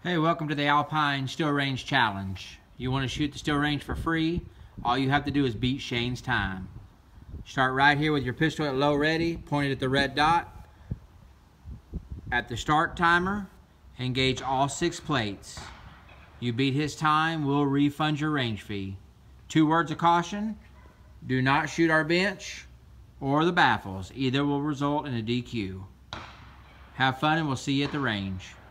Hey, welcome to the Alpine Still Range Challenge. You want to shoot the still range for free? All you have to do is beat Shane's time. Start right here with your pistol at low ready, pointed at the red dot. At the start timer, engage all 6 plates. You beat his time, we'll refund your range fee. 2 words of caution: do not shoot our bench or the baffles. Either will result in a DQ. Have fun and we'll see you at the range.